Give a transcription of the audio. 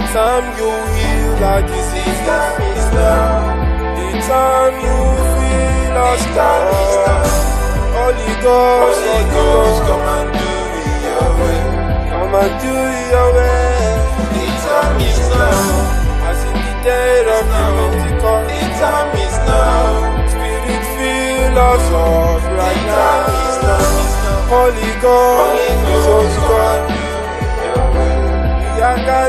time you heal our disease is now. The time you feel us down. Holy Ghost, come and do it your way. Come and do it your way. The time is now. As in the day of Pentecost, the time is now. Spirit fill us up right now. Holy Ghost, come and do it your way.